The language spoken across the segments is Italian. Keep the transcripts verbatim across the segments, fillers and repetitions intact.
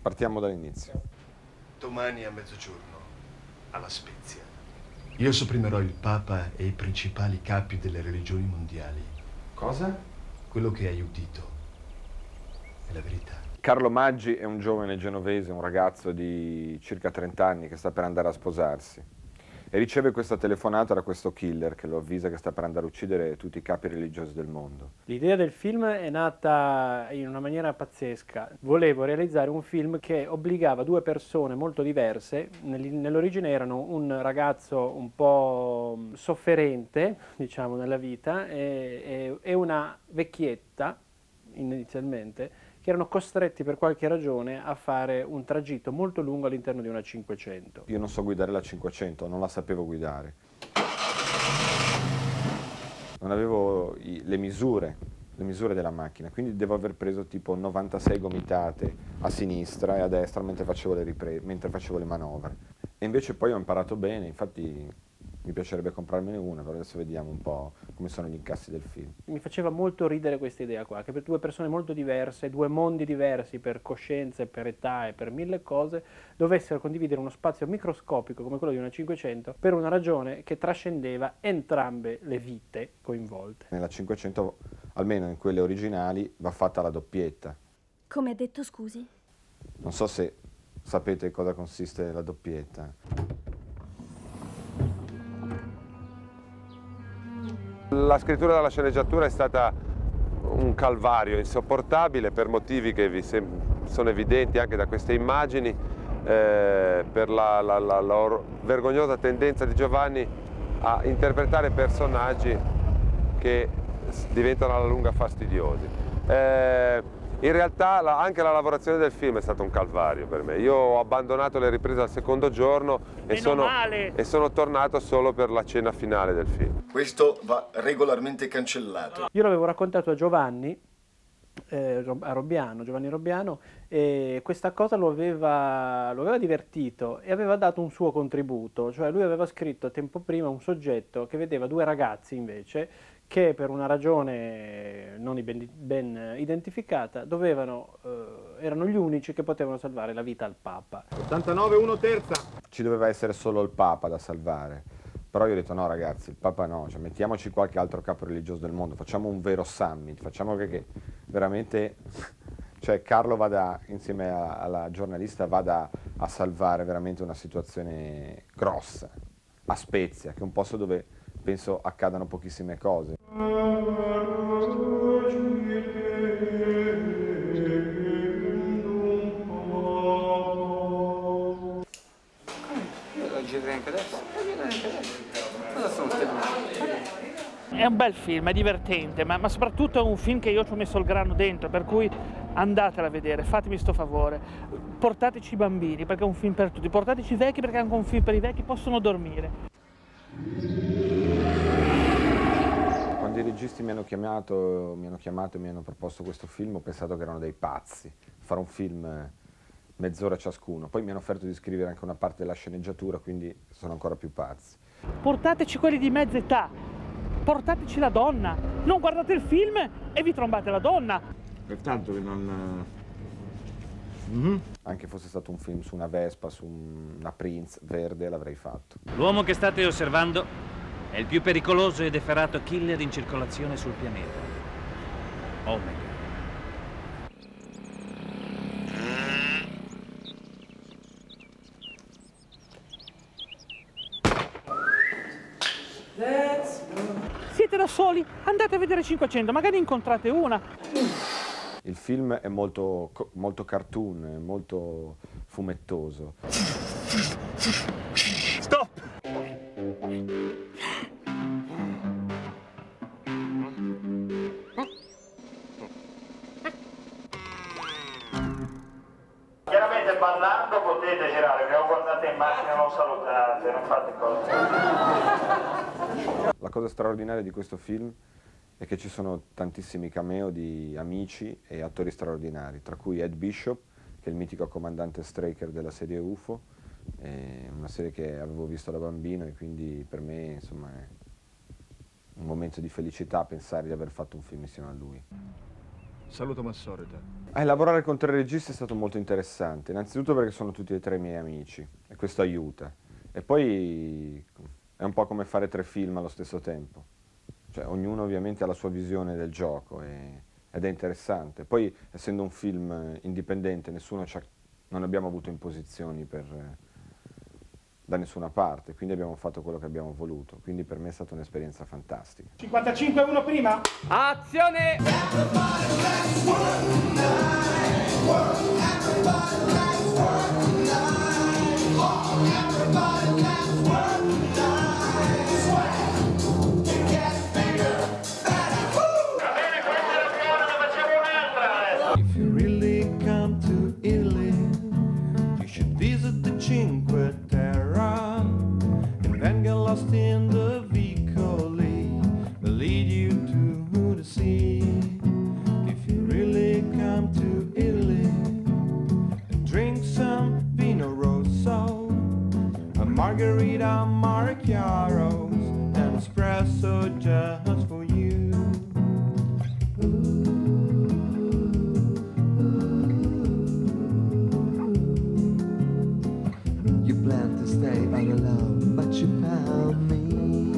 Partiamo dall'inizio. Domani a mezzogiorno, alla Spezia, io sopprimerò il Papa e i principali capi delle religioni mondiali. Cosa? Quello che hai udito è la verità. Carlo Maggi è un giovane genovese, un ragazzo di circa trenta anni che sta per andare a sposarsi e riceve questa telefonata da questo killer che lo avvisa che sta per andare a uccidere tutti i capi religiosi del mondo. L'idea del film è nata in una maniera pazzesca. Volevo realizzare un film che obbligava due persone molto diverse. Nell'origine erano un ragazzo un po' sofferente, diciamo, nella vita e, e, e una vecchietta, inizialmente, che erano costretti per qualche ragione a fare un tragitto molto lungo all'interno di una cinquecento. Io non so guidare la cinquecento, non la sapevo guidare. Non avevo i, le misure, le misure della macchina, quindi devo aver preso tipo novantasei gomitate a sinistra e a destra mentre facevo le ripre- mentre facevo le manovre. E invece poi ho imparato bene, infatti mi piacerebbe comprarmene una, però adesso vediamo un po' come sono gli incassi del film. Mi faceva molto ridere questa idea qua, che per due persone molto diverse, due mondi diversi per coscienze, per età e per mille cose, dovessero condividere uno spazio microscopico come quello di una cinquecento per una ragione che trascendeva entrambe le vite coinvolte. Nella cinquecento, almeno in quelle originali, va fatta la doppietta. Come ha detto, scusi? Non so se sapete cosa consiste la doppietta. La scrittura della sceneggiatura è stata un calvario insopportabile per motivi che vi sono evidenti anche da queste immagini, eh, per la, la, la, la vergognosa tendenza di Giovanni a interpretare personaggi che diventano alla lunga fastidiosi. Eh, in realtà la, anche la lavorazione del film è stata un calvario per me. Io ho abbandonato le riprese al secondo giorno e sono, e sono tornato solo per la cena finale del film. Questo va regolarmente cancellato. Io l'avevo raccontato a Giovanni, eh, a Robbiano, Giovanni Robbiano, e questa cosa lo aveva, lo aveva divertito e aveva dato un suo contributo, cioè lui aveva scritto tempo prima un soggetto che vedeva due ragazzi invece che per una ragione non ben, ben identificata dovevano, eh, erano gli unici che potevano salvare la vita al Papa. ottantanove uno terza. Ci doveva essere solo il Papa da salvare, però io ho detto no ragazzi, il Papa no, cioè, mettiamoci qualche altro capo religioso del mondo, facciamo un vero summit, facciamo che, che veramente, cioè Carlo vada, insieme a, alla giornalista, vada a salvare veramente una situazione grossa, a Spezia, che è un posto dove penso accadano pochissime cose. È un bel film, è divertente, ma, ma soprattutto è un film che io ci ho messo il grano dentro, per cui andatela a vedere, fatemi sto favore. Portateci i bambini, perché è un film per tutti, portateci i vecchi, perché è anche un film per i vecchi, possono dormire. Quando i registi mi hanno chiamato, mi hanno chiamato e mi hanno proposto questo film, ho pensato che erano dei pazzi, fare un film mezz'ora ciascuno. Poi mi hanno offerto di scrivere anche una parte della sceneggiatura, quindi sono ancora più pazzi. Portateci quelli di mezza età, portateci la donna, non guardate il film e vi trombate la donna. Pertanto che non... Mm-hmm. Anche fosse stato un film su una Vespa, su una Prince verde, l'avrei fatto. L'uomo che state osservando è il più pericoloso ed efferato killer in circolazione sul pianeta. Omega. Siete da soli? Andate a vedere cinquecento, magari incontrate una. Il film è molto, molto cartoon, molto fumettoso. Stop! Chiaramente ballando potete girare, che ho guardato in macchina, non salutate, non fate cose. La cosa straordinaria di questo film è che ci sono tantissimi cameo di amici e attori straordinari, tra cui Ed Bishop, che è il mitico comandante Straker della serie U F O, è una serie che avevo visto da bambino e quindi per me insomma, è un momento di felicità pensare di aver fatto un film insieme a lui. Saluto Massorita. Eh, lavorare con tre registi è stato molto interessante, innanzitutto perché sono tutti e tre miei amici e questo aiuta. E poi è un po' come fare tre film allo stesso tempo, cioè ognuno ovviamente ha la sua visione del gioco e, ed è interessante. Poi essendo un film indipendente nessuno ci ha, non abbiamo avuto imposizioni per, da nessuna parte, quindi abbiamo fatto quello che abbiamo voluto, quindi per me è stata un'esperienza fantastica. cinquantacinque uno prima. Azione! If you really come to Italy, you should visit the Cinque Terre and then get lost in the Vicoli that lead you to the sea. If you really come to Italy, drink some Vino Rosso, a margarita Marchiaros, and espresso just for you. You planned to stay all alone, but you found me.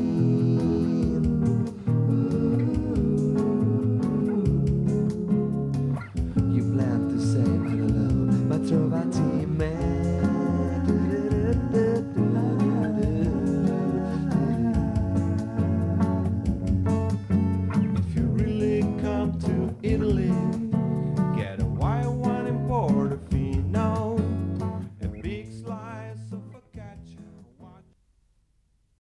You planned to stay all alone, ma trovati me. If you really come to Italy,